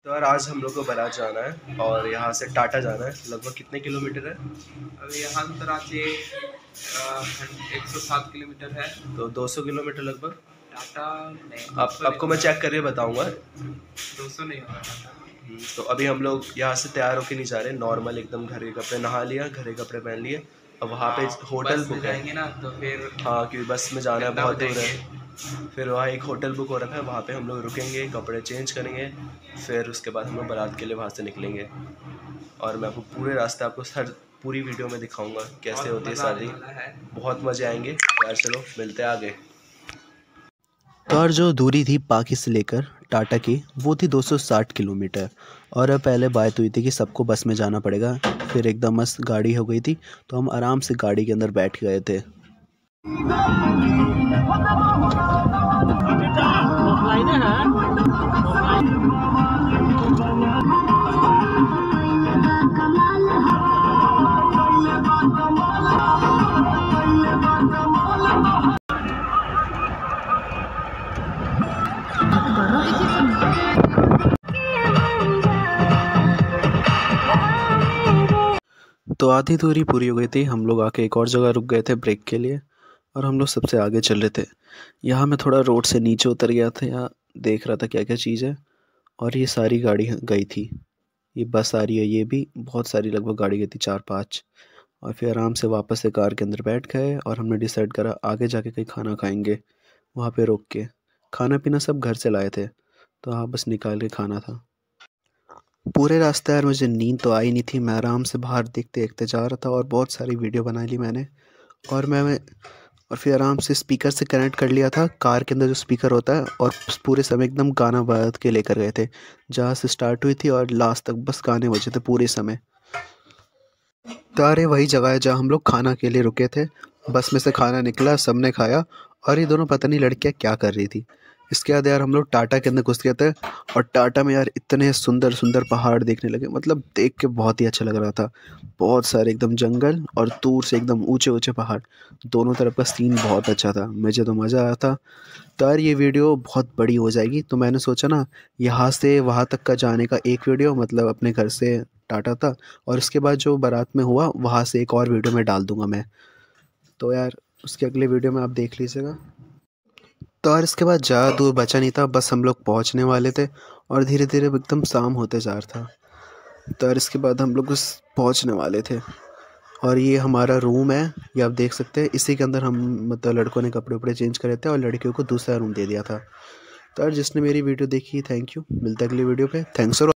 तो यार आज हम लोग को बारात जाना है और यहाँ से टाटा जाना है। लगभग कितने किलोमीटर है? अभी यहाँ से 107 किलोमीटर है, तो 200 किलोमीटर लगभग। टाटा नहीं, आपको मैं चेक करके बताऊंगा। 200 नहीं होगा टाटा। तो अभी हम लोग यहाँ से तैयार होके नहीं जा रहे, नॉर्मल एकदम घर के कपड़े, नहा लिया, घर के कपड़े पहन लिए। अब वहाँ पे होटल बुक जाएंगे ना तो फिर हाँ, क्योंकि बस में जाना है, बहुत दूर है। फिर वहाँ एक होटल बुक हो रखा है, वहाँ पे हम लोग रुकेंगे, कपड़े चेंज करेंगे, फिर उसके बाद हम लोग बारात के लिए वहाँ से निकलेंगे। और मैं आपको पूरे रास्ते आपको हर पूरी वीडियो में दिखाऊंगा कैसे होती है शादी। बहुत मज़े आएंगे यार। चलो मिलते हैं आगे। तो और जो दूरी थी पाकि से लेकर टाटा की वो थी 260 किलोमीटर। और अब पहले बात हुई थी कि सबको बस में जाना पड़ेगा, फिर एकदम मस्त गाड़ी हो गई थी तो हम आराम से गाड़ी के अंदर बैठ गए थे। तो आधी दूरी पूरी हो गई थी, हम लोग आके एक और जगह रुक गए थे ब्रेक के लिए और हम लोग सबसे आगे चल रहे थे। यहाँ मैं थोड़ा रोड से नीचे उतर गया था, यहाँ देख रहा था क्या क्या चीज़ है। और ये सारी गाड़ी गई थी, ये बस आ रही है, ये भी बहुत सारी लगभग गाड़ी गई थी, 4-5। और फिर आराम से वापस से कार के अंदर बैठ गए और हमने डिसाइड करा आगे जाके कहीं खाना खाएंगे। वहाँ पे रोक के खाना पीना सब घर से लाए थे, तो हाँ बस निकाल के खाना था। पूरे रास्ते यार मुझे नींद तो आई नहीं थी, मैं आराम से बाहर देखते देखते जा रहा था और बहुत सारी वीडियो बना ली मैंने। और और फिर आराम से स्पीकर से कनेक्ट कर लिया था, कार के अंदर जो स्पीकर होता है, और पूरे समय एकदम गाना बजा के लेकर गए थे। जहाँ से स्टार्ट हुई थी और लास्ट तक बस गाने बजे थे पूरे समय। तो अरे वही जगह है जहाँ हम लोग खाना के लिए रुके थे। बस में से खाना निकला, सबने खाया। और ये दोनों पता नहीं लड़कियाँ क्या कर रही थी। इसके बाद यार हम लोग टाटा के अंदर घुस गए थे और टाटा में यार इतने सुंदर सुंदर पहाड़ देखने लगे, मतलब देख के बहुत ही अच्छा लग रहा था। बहुत सारे एकदम जंगल और दूर से एकदम ऊंचे ऊंचे पहाड़, दोनों तरफ का सीन बहुत अच्छा था, मुझे तो मज़ा आया था। तो यार ये वीडियो बहुत बड़ी हो जाएगी, तो मैंने सोचा ना यहाँ से वहाँ तक का जाने का एक वीडियो, मतलब अपने घर से टाटा था, और उसके बाद जो बारात में हुआ वहाँ से एक और वीडियो में डाल दूंगा मैं। तो यार उसके अगले वीडियो में आप देख लीजिएगा। तो यार इसके बाद ज़्यादा दूर बचा नहीं था, बस हम लोग पहुँचने वाले थे और धीरे धीरे एकदम शाम होते जा रहा था। तो यार इसके बाद हम लोग बस पहुँचने वाले थे और ये हमारा रूम है, ये आप देख सकते हैं। इसी के अंदर हम, मतलब लड़कों ने कपड़े वपड़े चेंज करे थे और लड़कियों को दूसरा रूम दे दिया था। तो यार जिसने मेरी वीडियो देखी, थैंक यू। मिलता है अगली वीडियो पे। Thanks for